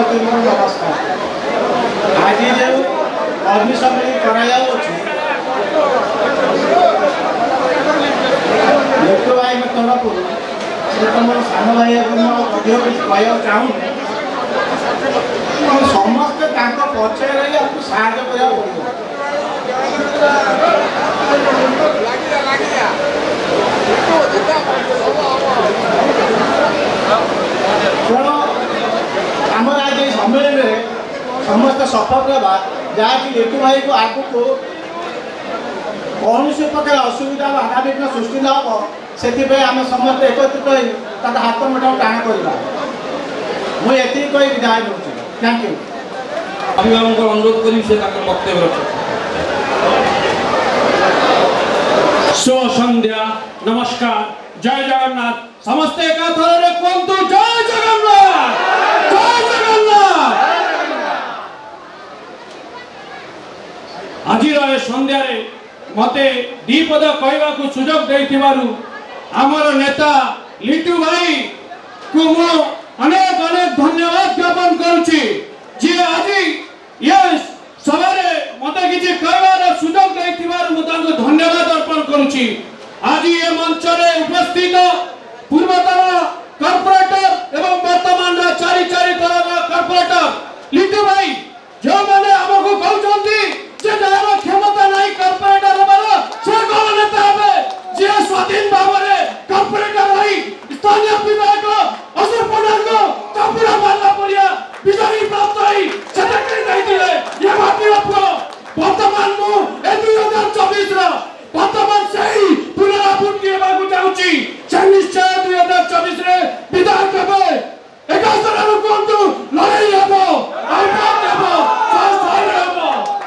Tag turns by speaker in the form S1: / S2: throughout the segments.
S1: प्रति मोर नमस्कार। आज जो अग्निशमन करायाउछि लिट्टू भाई तरफ से तुम सान भाई अधिक कुछ कह चाहूँ समस्ते पचे रही आपको साहय करा तेणु आम आज सम्मेलन में समस्त सफल रहा जहाँकि लिट्टू भाई को आगू को कौन से प्रकार असुविधा बाधा विघ्न सृष्टि न हो से आम समस्त एकत्रित हो हाथ मुठा टाण करवा मुझे कही विदाय दूसरी। Thank you.
S2: अभिभावक अनुरोध करी से वक्तव्य रखे। शुभ संध्या, नमस्कार, जय जगन्नाथ। समस्ते एक थर कहतु जय जगन्नाथ, जय जगन्नाथ। आज संध्या मते दीपद कहवा सुजोग देथिबारु आमर नेता लिट्टू भाई को मु अनेक अनेक धन्यवाद ज्ञापन करुछि जे आज ये सवारे मते किछि कहवार सुजोग देथिबारु मु तांको धन्यवाद अर्पण करुछि। आज ये मंच रे उपस्थित पूर्वतन कॉर्पोरेटर एवं वर्तमान चारि तरह कॉर्पोरेटर लिट्टू भाई जो माने हमको कहउछंती जे दार क्षमता नहीं कॉर्पोरेटर होबार से कोन नेता होबे जे स्वाधीन भावरे कॉर्पोरेटर रही स्थानीय विधायक असर प्रधान को कपूरा मारला पड़िया विजयी प्राप्त होई सेक्रेटरी दैथिले ये माटी अपो वर्तमान मु 2024 रा वर्तमान सही पुनरावृत्ति हेबाकु चाहूची से निश्चय 2024 रे विधायक हेबे 71 रो कोंतु लड़ाई हेबो आउट हेबो फर्स्ट हाई हेबो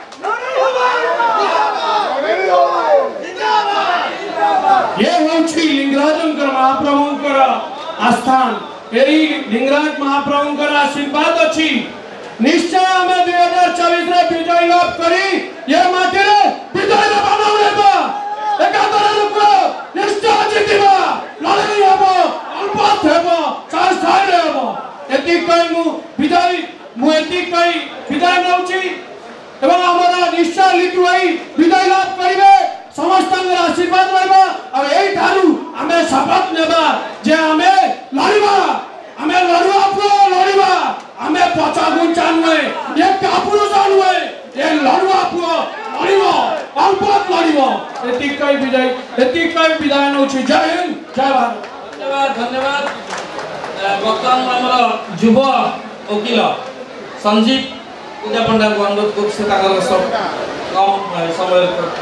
S2: ये होछि लिंगराजंकर महाप्रभुंकर आस्थान एई लिंगराज महाप्रभुंकर आशीर्वाद अछि निश्चय हमें 2024 रे विजय लाभ करी ये माटी रे विजय बनाउ लेबा 71 लोक निश्चय जितिबा लड़ाई हेबो अल्पत हेबो चार साइड हेबो एति कहि मु एति कहि विदाय नउछि एवं हमरा निश्चय लिट्टू भाई विजय लाभ करिवे समस्त आशीर्वाद रहबा और एई थारु हमें शपथ नेबा जे हमें लड़िबा हमें लड़िबा हमें पचा गुंचा नुए ये कापुरुष नुए ये लड़ुआ पुओ लड़िबो अल्पत लड़िबो एति कहि विदाय नउछि। जय हिंद, जय भारत। धन्यवाद। वर्तमान हमर युव वकील संजीव पूजा पंडा को अनुरोध कर से सब कम समय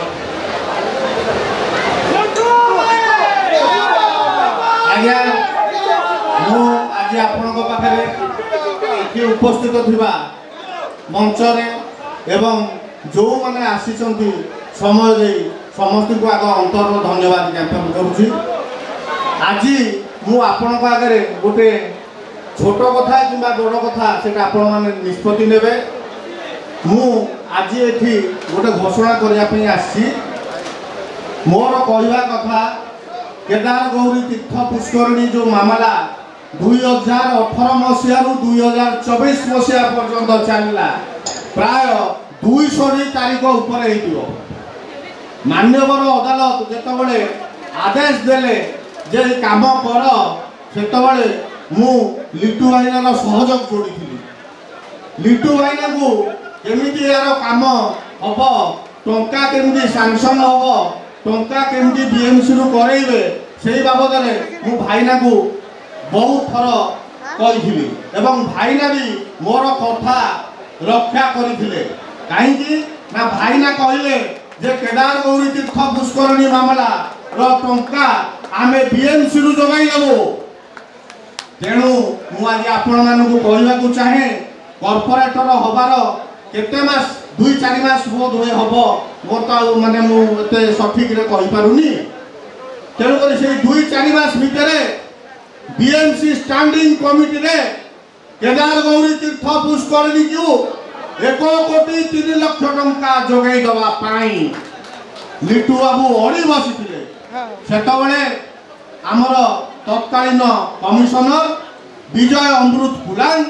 S1: आज्ञा मु आज आपनक पाखरे एठी उपस्थित थिबा मंच रे एवं जो माने आसीचंती समय दे समस्त को आग अंतर धन्यवाद ज्ञापन करूछी। आज मु आपनक आगे गोटे छोट कथा किंबा बड़ कथा सेटा आपण माने निष्पत्ति नेबे। मु आज एठी गोटे घोषणा करिया पई आसी मोर कहवा कथा केदार गौरी तीर्थ पुष्करणी जो मामला 2018 मसीह 2024 मसीहा पर्यंत चलला प्राय 200 तारीख उपर मान्यवर अदालत जेतबले आदेश देले जे काम कर सेतबले मु लिट्टू भाईनार सहयोग जोड़ी लिट्टू भाईना को केमिति यार काम हम टंका केमिति सैंक्शन हम टंका केमिति बीएमसी रु करेइबे सेही बाबद रे मु भाईना को बहुत थर कही एवं भाईना भी मोर कथा रक्षा करथिले काहेकि ना भाईना कहले जे केदार गौरी तीर्थ पुष्करणी मामला रो टंका आमे बीएमसी रु जोगाई देबो। तेणु मु आज आपण मानकु कहबा को चाहे कॉर्पोरेटर हबार केते मास 2-4 मास बोध होय हबो मोर तो माने मु एते सठिक रे कहि पारुनी। तेणु कर से 2-4 मास भितरे बीएमसी स्टैंडिंग कमिटी रे केदार गौरी तीर्थ पुष्करणी को 1,03,00,000 टंका जोगाई दवा पाई लिट्टू बाबू अड़ी बसिथिले। सेतबेले आमर तत्कालीन कमिशनर विजय अमृत फुलांग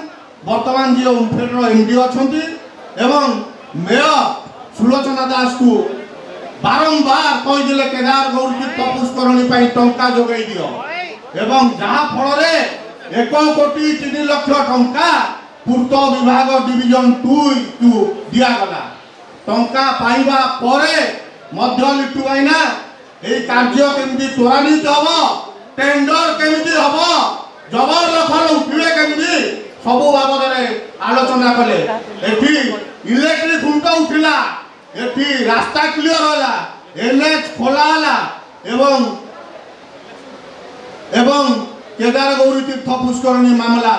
S1: बर्तमान जी ओमफेड एमडी अच्छा एवं मेयर सुलोचना दास को बारंबार कहीदे केदार गौरी तीर्थ पुष्करणी टंका जोगाई दियो एवं जहाँ फल 1 कोटी 3 लाख टंका पूर्त विभाग डिविजन 2 को दिगला टंका पाइबा परे मध्य लिटू भाईना ये कार्य केमती त्वरान्वित हम टेंडर केमती हम जबर दखल उठे केमती सबू बाबद आलोचना कले एठी इलेक्ट्रिक खुंट उठिला एठी रास्ता क्लियर होला एनएच खोला होला एवं केदार गौरी तीर्थ पुष्करणी मामला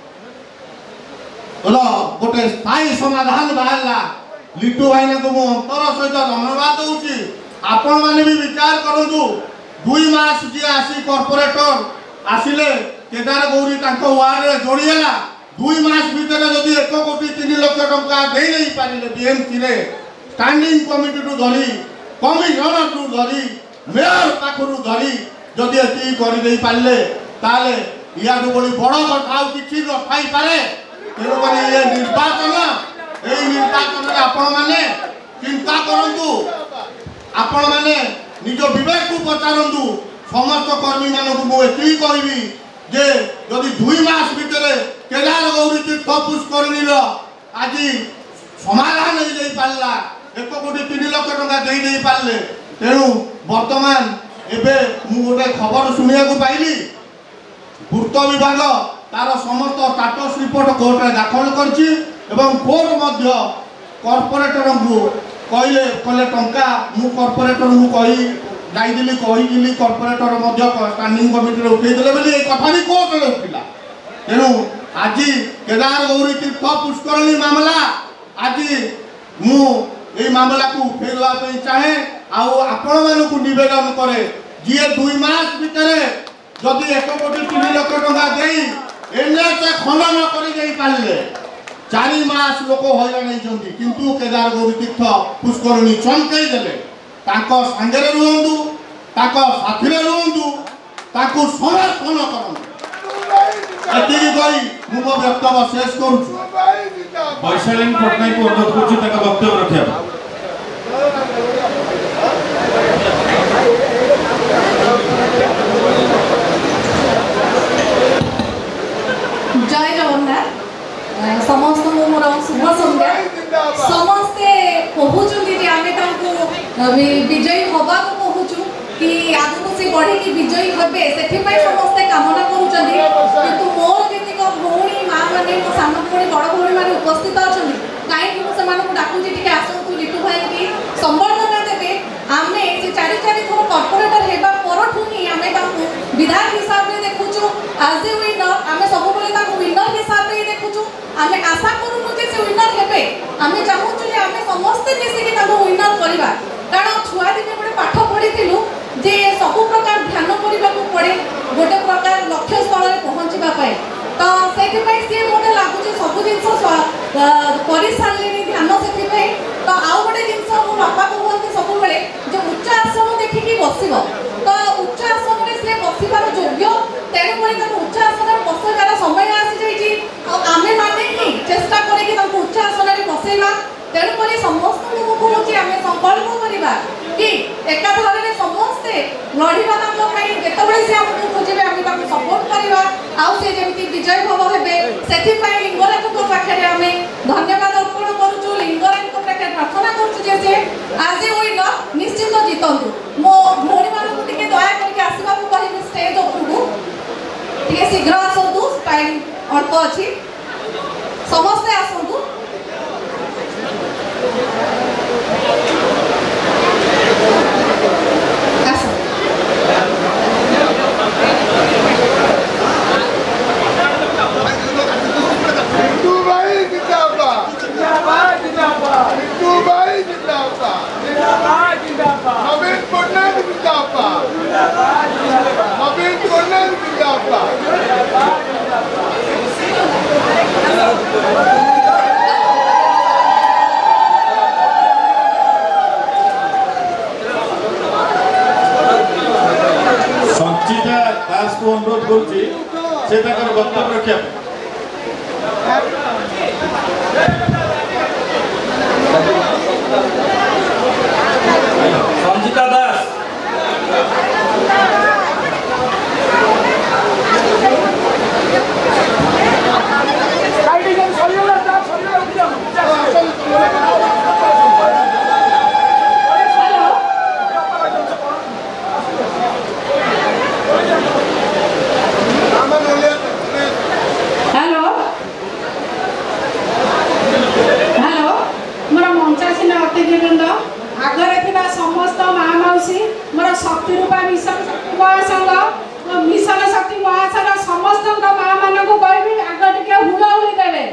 S1: गोटे स्थायी समाधान बाहरला लिटू भाई को मु अंतर सहित धन्यवाद दूची आपण माने भी विचार करंतु 2 मास जी आसी कॉर्पोरेटर आसिले केदार गौरी तांको वार्ड रे जोड़ीला 2 मास भीतर जदि 1 कोटी 3 लाख टंका दे नहीं पारिले बीएमसी रे स्टैंडिंग कमिटी टू धरी कमिशनर टू धरी मेयर पाखरु धरी जदि एती करि देई पारिले ताले या बड़ी बड़ कथा किछि रखाई पारे तेणु करी ये निर्वाचन आपण माने चिंता करंतु आपण माने निज विवेक को पचारंतु समस्त कर्मी मानक मु एती कहबी जे यदि 2 मास भीतर केदार गौरी तीर्थ पुष्करणी आज समाधान हो जाई पारला 1 कोटी 3 लाख टंका दे दे पारले तेणु वर्तमान एबे मु गोटे खबर सुनिया को पाइली पूर्त विभाग तार समस्त स्टाटस रिपोर्ट कोर्ट रे दाखल करछि एवं कोर्ट मध्य कॉर्पोरेटर को कहले कले टंका मु कॉर्पोरेटर को कही दाइदिली कही कॉर्पोरेटर मध्य स्टैंडिंग कमिटी रे उठै देले बोली ए कथा भी कोर्ट रे उठिला तेनु आज केदार गौरी तीर्थ पुष्करणी मामला आज मु ए मामला को उठेला पे चाहे आउ आपण मानु को निवेदन करे जे 2 मास भीतर जदि 1 कोटी 3 लाख टंका देई एनएच खनन करि जाई पारले 4 मास लोक हैरान होइछंती किंतु केदार गौरी तीर्थ पुष्करणी चमकई देले ताको संगे रुहंतु ताको साथी रे रुहंतु ताको समर्थन करंतु एतिकी कहि मु मो वक्तव्य शेष करूछु
S3: वैशालीन पटनायक को अनुरोध करछु ताका वक्तव्य रखिया
S4: जय जगन्नाथ समस्त मोर शुभ संध्या समस्ते कहूचुंती जे आमे तांको विजयी हवा को कहूचु कि आगु से बढ़ी कि विजयी हेबे सेठी पई समस्ते कामना करूचंती किंतु मोर जेतिक भौणी मां माने मो सानो भौणी बड़ भौणी माने उपस्थित अछंती काई कि मो समान को डाकू जे टिके आसंतु लिटू भाई की संबर्धना देबे आमे से 4 थोर कॉर्पोरेटर हेबा परठु ही आमे तांको विधायक हिसाब रे देखुचु आज ए विनर आमे सब बोले तांको विनर हिसाब रे देखुचु आमे आशा करूनु जे से विनर हेबे आमे चाहूचु जे आमे समस्त मिसी कि तांको विनर करबा कारण छुआ दिने बडे पाठ पढितिलु जे सब प्रकार ध्यान करबा को पड़े गोटे प्रकार लक्ष्य स्थल रे पहुंचबा पाए तो सेति पई से मोटे लागु जे सब जिंस करि सारलेनी ध्यान सेति पई तो आउ गोटे जिंस मो बापा कहते सब बेले जे उच्च आसन देखि कि बसिबो तो उच्च आसन रे से बसिबार योग्य तेणु करी ताको उच्च आसन रे बसिबार समय आसी जाई छी आमे माने ही चेष्टा करी कि ताको उच्च आसन रे बसेबा तेणु करी समस्त लोक कहूची आमे संकल्प करिबा कि एकाधार रे समस्ते लढिबा ताको पई जेतबे से हमकु खोजिबे आमे ताको सपोर्ट करिबा आउ से जेमिति विजय भव हेबे सेति पई लिंगराज को पाखरे आमे धन्यवाद अर्पण करूछु लिंगराज को पाखरे प्रार्थना करूछु जे से आज ओइ न निश्चित जीतंतु मो भोणी मान को टिके दया करके आसीबा को कहि स्टेज उपरु टिके शीघ्र आसंतु टाइम अल्प अछि समस्ते आसंतु
S3: संचिता दास को अनुरोध करुच्ची से वक्तव्य रखा
S5: आगरे थिबा समस्त माँ मौसी मोर शक्ति रूपा मिशन महासंघ मिशन शक्ति महासंघ समस्त माँ मान को कहबी आग टिके हुड़हुड़ी देवे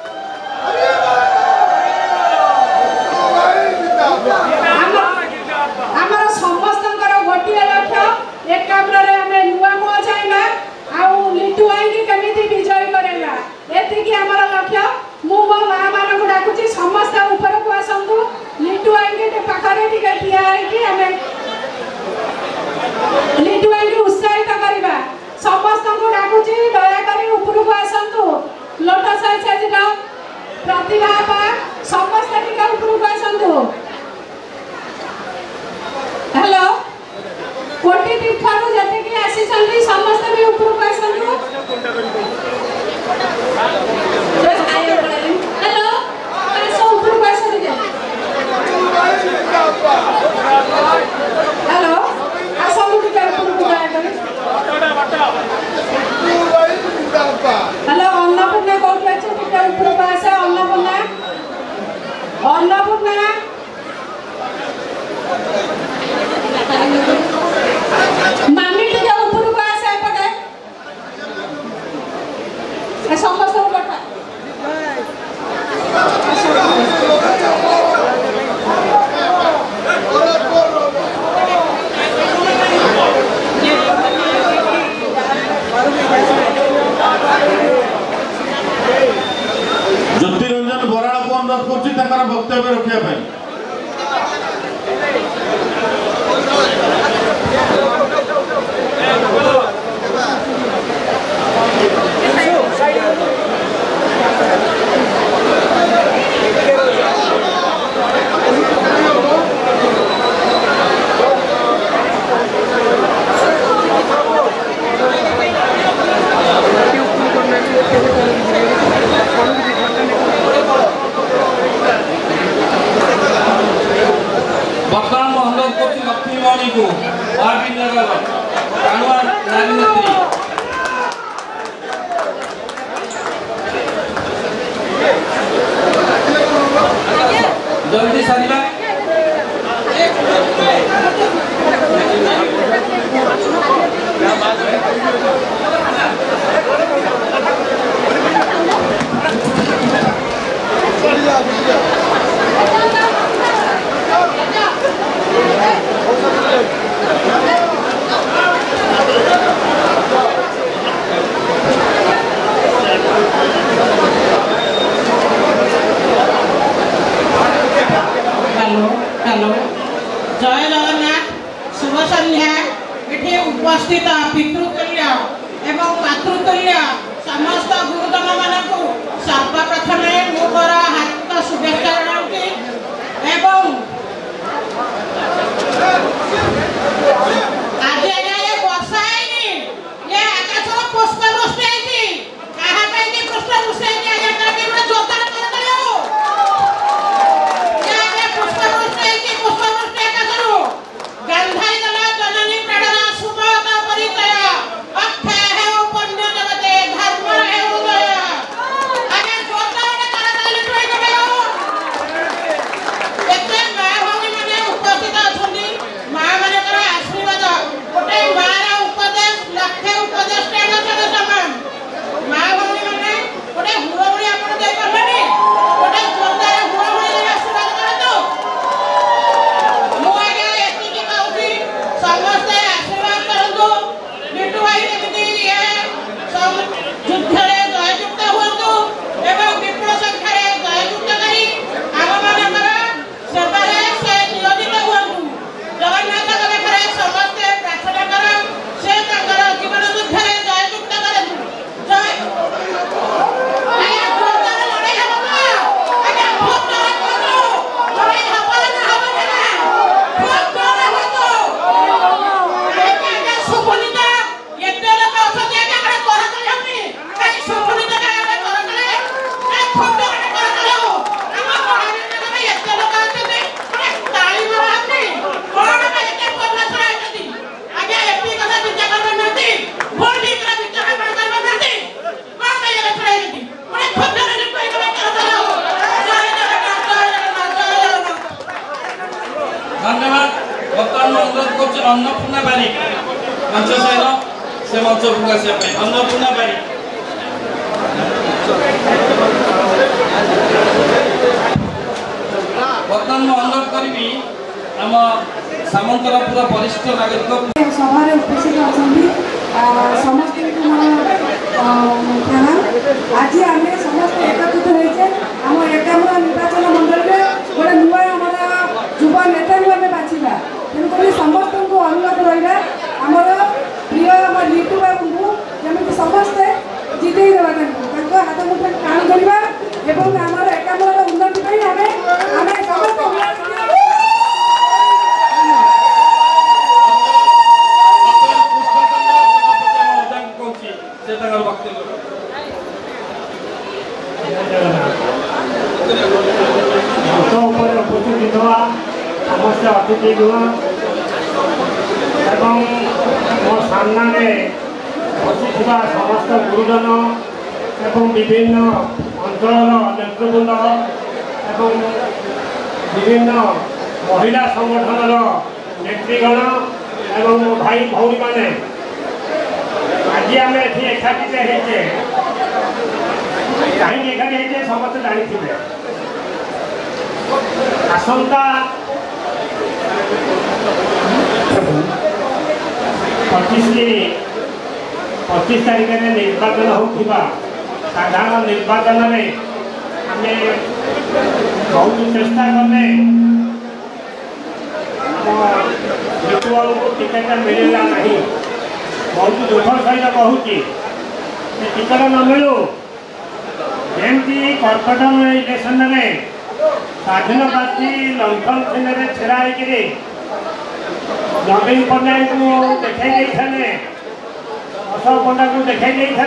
S5: आमर समस्त गोटे लक्ष्य एक कामरे आम नुआ मुह चाहिए आउ लिटू आई केमी विजयी करेगा एतिकी आमर लक्ष्य मु मो माँ मान को डाकुची समस्त ऊपर को आसतु लिटू आई पाखे टे ठिया लिटू आई उत्साहित करवा समस्त को डाकुची दयाकोरी ऊपर को आसतु लोटस आचार्य प्रतिभा समस्त टीका ऊपर को आसतु हेलो कोटी तीर्थारू जते की आसी समस्त भी ऊपर को आसतु हेलो आसो ऊपर को आसो हेलो आसो मुझे ऊपर को जाए हेलो अन्नपूर्णा कोठी अच्छे टिके ऊपर को आसे अन्नपूर्णा मामी टिके ऊपर को आसे पटे समस्त कथा
S3: ज्योतिरंजन बराड़ को अनुरोध करछि ताकर वक्तव्य रखिया पई
S2: वर्तमान अनुरोध करछि लक्ष्मी वाणी को आरबी नगर कानवा राजनीति जल्दी सारिबा
S6: जय जगन्नाथ शुभ संध्या ये उपस्थित पितृतुल्य एवं मातृतुल्य समस्त गुरुजन मानक सर्वप्रथम मोर हार्दिक शुभेच्छा जनाऊँगी एवं आज ये वर्षा है ये आकाश पुष्पवृष्टि है कहा पुष्पवृष्टि है जोता गंधाई दला जननी प्रणना सुमता परिचय अक्षय है पुण्य जगते धर्म है उदय आगे जोता ने करता लिटोई गयो एते मां भौणी माने उपस्थित अछंती मां माने कर आशीर्वाद गोटे मारा उपदेश लक्ष्य उपदेश टेन सद समान मां भौणी माने गोटे हुरहुरी आपण दे करबनी गोटे जोता हुरहुरी दे आशीर्वाद करतो समस्त आशीर्वाद करंतु लिटू भाई केमिति ये सब युद्धरे जययुक्त हुअन्तु एवं विपुल संख्यारे जययुक्त करी आम मानकर सेवारे से नियोजित हुअन्तु जगन्नाथ पाखरे समस्त प्रार्थना कर से तांकर जीवन युद्धरे जययुक्त करंतु जय आया जोरदार लड़ाई हबो आया बहुत लड़ाई हबो ना हबो ना बहुत लड़ाई हबो सुपुनिता एते लोक अछते एका करे कह कलहनी काई सुपुनिता करे कह कले ए खंड करे कह कलो हम महाराज ने एते लोक अछते अरे ताली मारनी कोन पे एते कोन छरा आछती आगे एपी कथा चिंता करबा नथी भोंडी करा विचार करबा नथी कोन पे एते छरा आछती अरे खंड करे कह कलो जय जगन्नाथ जय जगन्नाथ जय जगन्नाथ
S7: अन्नपूर्णा बारिक मंच सहित से मंच प्रकाश अन्नपूर्णा बारिक बर्तमान मैं अनुरोध करी आम सामंतरापुर वरिष्ठ नागरिक
S5: सभार उपस्थित अच्छा समस्त प्रणाम। आज आम समस्त एकत्रित होते आम एकाम्र निर्वाचन मंडल में गोटे नुआ युव नेता आम बाछा तेणुक समस्त को अनुरोध रहा आमर प्रिय आम लिटू बाबू को जमी समस्ते जिते देवा हाथ मुठे टाण करवा आमर एकाम्र उन्नति आम समस्त
S8: उपस्थित हुआ समस्त अतिथि एवं मो सामने बसी समस्त गुरुजन एवं विभिन्न अंचल नेतृवृंद एवं विभिन्न महिला संगठन नेतृगण एवं भाई भौरी मैंने आज आम एकाठी होते कहीं एकाठी होते समस्त जानी आसंता 25 तारीख में निर्वाचन होगा साधारण निर्वाचन में आम बहुत चेष्टा कले लिटू बाबू को टिकेट मिलला नहीं बहुत दुख सहित कहूँ टिकेट न मिलू जमी कर्कटक इलेक्शन में स्वाधीन प्रार्थी लंठन चिन्ह छेड़ा होकर नवीन पट्टनायक को देखा अशोक पंडा को देखा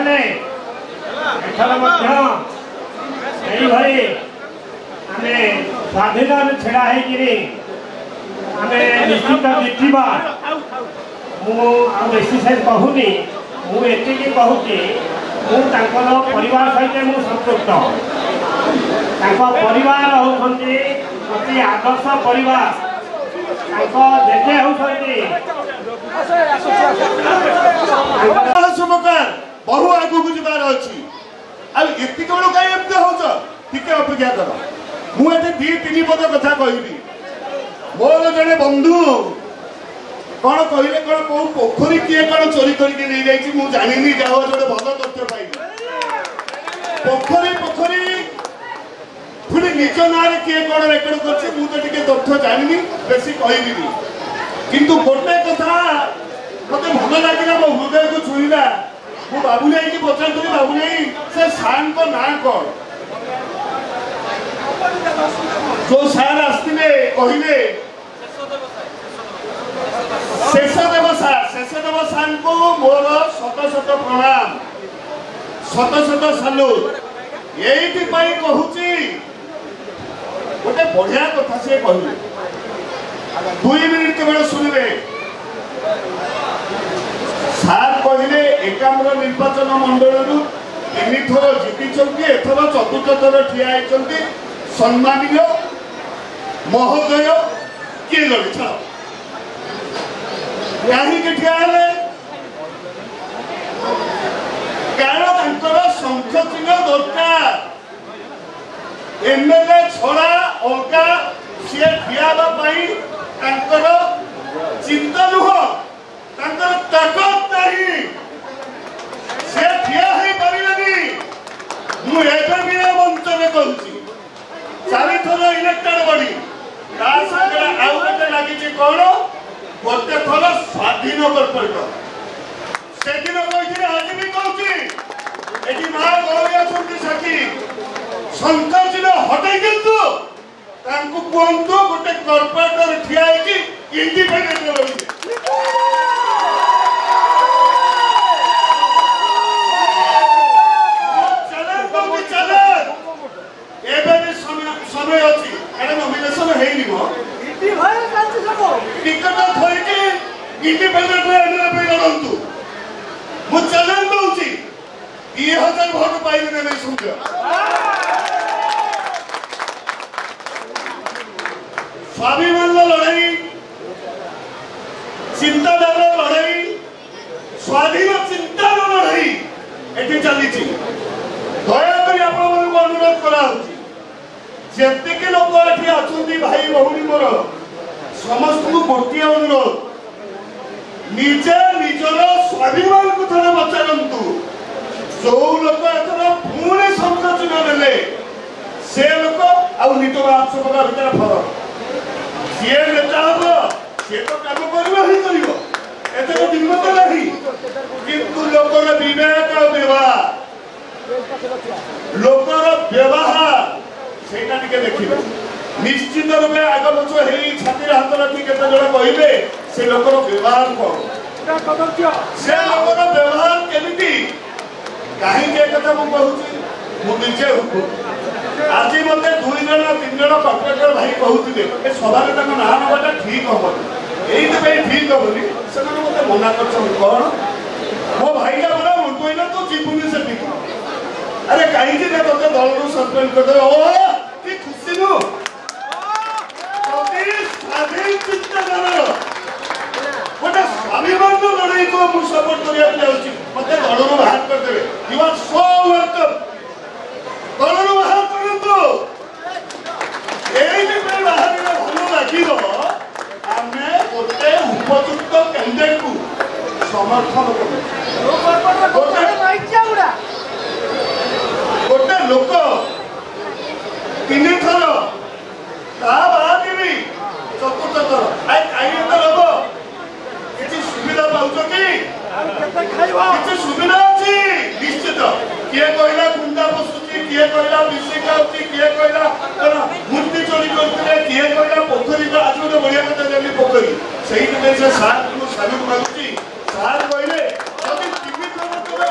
S8: एथर भाई आम स्वाधीन छेड़ा होकर आम निश्चित जीतवा मुझे से कहूनी मुझे कहूँ परिवार सहित मु संपृक्त परिवार होती अति आदर्श परिवार जेजे होती
S1: बहु आगू जाबार अच्छी आती बेलू कहीं एमती हो अपेक्षा कर मुझे 2-3 पद कथा कहबी मोर जड़े बंधु कौन कहले कौन कौ पोखरी किए कौन चोरी करके नहीं जाइए मुझे जानी जाओ जो भल तथ्य पाई पोखरी पुणी निज ना किए कौन रेकर्ड कर तथ्य जानी बेसी कहबी किंतु गोटे कथा मत भल लगे मो हृदय को छुईला मु बाबुलाई की पचार बाबुलाई से सार को ना कौन जो सार आसते कहले शेषदेव सार को मोर शत शत प्रणाम शत शत सालुट यही कहूँ गोटे बढ़िया कथा सी कहले 2 मिनिट केवल शुणवे सार कहले एकाम्र निर्वाचन मंडल 3 थर जीति एथर 4th थर ठिया होती सम्मानीय महोदय किए लगे छाड़ कहीं ठिया कारण शंख चिन्ह दरकार एमएलए छड़ा अलगा सी ठिया चिंता नुह ताकत नहीं सी ठिया पारे मुझे मंच में कहूँ 4 थर इलेक्टेड बॉडी आउ गोटे लगी कौन गोटे थर स्वाधीन कॉर्पोरेट से दिन कही आज भी कहूँ माँ गौरी अच्छी साथी शंख चिन्ह हटे कहतु गोटे कॉर्पोरेटर ठिया इंडिपेंडेंट रही समय अच्छी नॉमिनेशन टिकट थोड़ी इंडिपेंडेंट लड़ू मुझे चैलेंज दूसरी 2000 भोट पाइबे नहीं सुन स्वाभिमान लड़ाई
S9: चिंताधारा लड़ाई स्वाधीन चिंतार लड़ाई एटी चली दयाकोरी आपको अनुरोध कराती लोक एटी अच्छी भाई भौणी मोर समस्त को गोटे अनुरोध निजे निजर स्वाभिमान को थे पचारतु जो लोक एथर पुणी संरचना ने से लोक आउ निटो आपसका भर फरक सी नेता हम सी तो कम कर दिमत नहीं किंतु लोकर विवेक व्यवहार लोकर व्यवहार से देखिए निश्चित रूपे आग पक्ष छाती हाथ रखी केते जण कहिबे से लोकर व्यवहार कौन से लोकर व्यवहार केमिति कहीं कथा मु कहूची मु निजे आज मते 2 जण 3 जण कॉर्पोरेटर भाई कहूथिले ए सभा रे तक ना नबाटा ठीक होबनी एई ठीक होबनी से मते मना करछन कोन मो भाईला बड़ा मन कोइला तो जीवनी से ठीक अरे कहीं जे तते दल रो सस्पेंड कर दे ओ की खुशी नु स्वाधीन चिंताधारा गोटे स्वाभिमान लड़ाई को मुझे सपोर्ट करने मत दल बाहर करदे यू आर सो वेलकम दल बाहर करंतु एई पे बाहर भलो लागिलो आमे गोटे उपयुक्त कैंडिडेट को समर्थन करू गोटे लोक 3 थर ता बाद भी चतुर्थ थर आई कहीं लोक किसी सुविधा पाउछ कि सुविधा अच्छी निश्चित किए कहला गुंडा बसुची किए कहला मिसी खाऊची किए कहला मूर्ति चोरी करते किए कहला पोखरी आज गोटे बढ़िया कथा देली पोखरी से से सार को सालुट मारुची सार कहले यदि टीवी जगत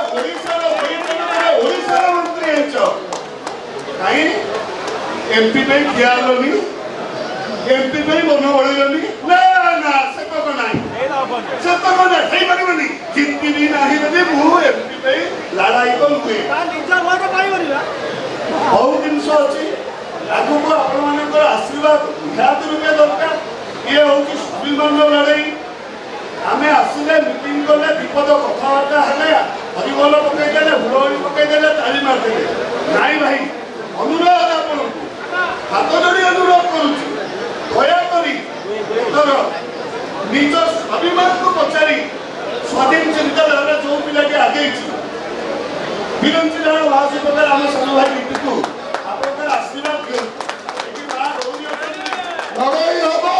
S9: ओडिशा मंत्री हेच कहीं एमपी पे ख्यालोनी एमपी पे मन बढ़लोनी ना ना से को नाही से तो को नहीं पारिबनी जिंदगी भी नाही बदे मु एमपी पे लड़ाई को हुए निज भोट पाइबनी बहुत दिन अछि आगु को आपण मानकर आशीर्वाद ख्याति रुपे दरकार ये हो कि स्वाभिमान लड़ाई आमे आसिले मीटिंग करले विपद कथावार्ता हेले हरिबोल पकई देले हुलड़ी पकई देले ताली मार देले नाई भाई अनुरोध आपण हाथ जोड़ी अनुरोध करूची दया करी एथर निज स्वाभिमान को पचारी स्वाधीन चिंताधारा जो पिला के आगे विरंची जण वासी पदर आम सब भाई नीतिकु आपण आशीर्वाद दियो एकी बात लड़ाई हबो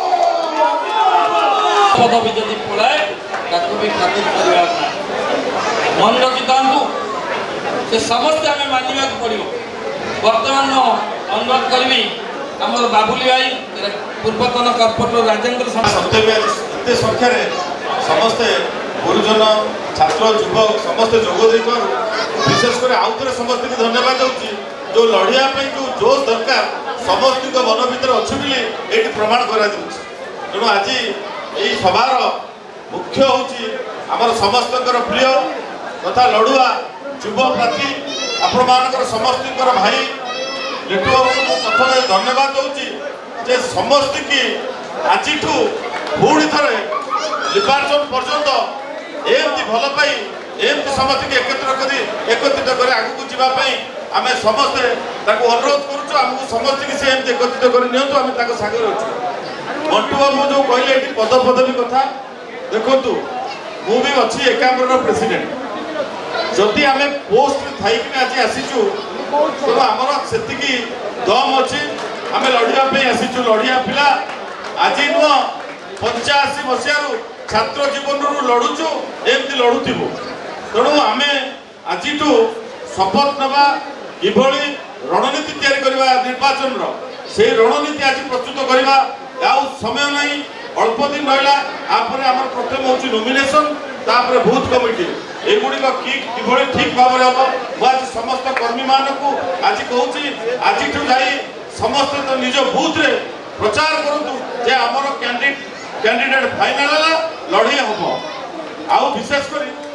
S7: पदवी जदि पलाए ताको भी खातिर करवा मन रखितांतु से समस्त हमें मानिबा पड़िबो वर्तमान अनुरोध करबी हमर बाबुली भाई पूर्वतन कॉर्पोरेटर राजेंद्र
S3: सत्य संख्या रे समस्त गुरुजन छात्र युवक समस्त जोग देकर विशेष कर आउथरे समस्त के धन्यवाद दूची जो लड़िया पे जो जोश दरकार समस्त को मन भीतर अछि बिले एटी प्रमाण करा दूची तेणु आज यही सभार मुख्य होची आमर समस्तकर प्रिय तथा लड़ुआ युव प्रार्थी आपण समस्त भाई लिटू बाबू प्रथम धन्यवाद दूची जे समस्त की आज पुणी थे निर्वाचन पर्यंत एमती भल पाई एमती समस्त की एकत्रित कर आगू जावाई आम समस्ते अनुरोध करूँ समस्त की से एकत्रित कर सागर अच्छे मंटू बाबू जो कहले ये पद पदवी कथा देखु मु भी अच्छी एकाम्र प्रेसिडेंट जदि आम पोस्ट थी आज आसीचु तेणु आमर से दम अच्छी आम लड़ाई आसीचु लड़िया पिला आज नुह 85 मसीह छात्र जीवन लड़ुचु एमती लड़ुबू तेणु आम आज शपथ नवा किभली रणनीति तैयारी करवा निर्वाचन से रणनीति आज प्रस्तुत करवा समय नहीं अल्प दिन रहा आम प्रथम हूँ नॉमिनेशन तापर बूथ कमिटी एगुड़िक किभली ठीक भाव में हम आज समस्त कर्मी मानू आज कहूँ आज जाई समस्त तो निज बूथ रे प्रचार करूँ जे आमर कैंडिडेट फाइनल लड़े हम आउ विशेष करी